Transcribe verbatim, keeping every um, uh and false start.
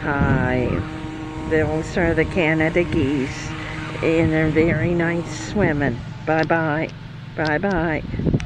Hi. Those are the Canada geese, and they're very nice swimming. Bye-bye. Bye-bye.